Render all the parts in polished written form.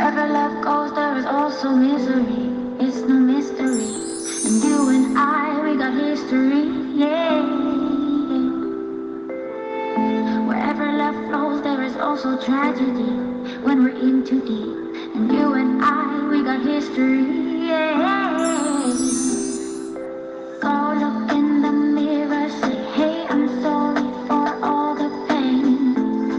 Wherever love goes, there is also misery. It's no mystery. And you and I, we got history. Yeah. Wherever love flows, there is also tragedy. When we're in too deep. And you and I, we got history. Yeah. Go look in the mirror, say, hey, I'm sorry for all the pain.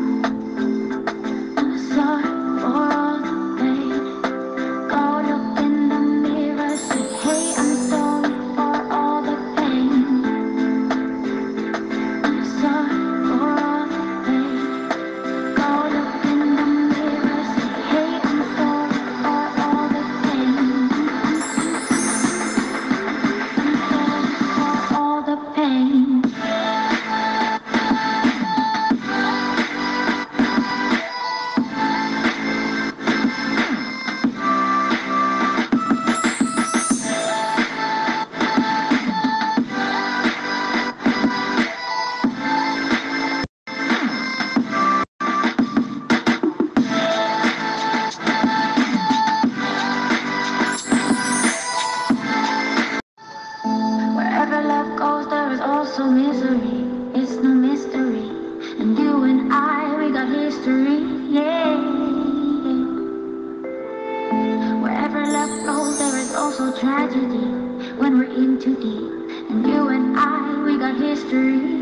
I'm sorry for all the pain. Go look in the mirror, say, hey, I'm sorry for all the pain. I'm sorry for all the pain. Go look in the mirror, say, hey, I'm sorry for all the pain. I'm sorry for all the pain. Wherever love goes, there is also misery. It's no mystery. And you and I, we got history. Yeah. Wherever love flows, there is also tragedy. When we're in too deep. And you and I, we got history.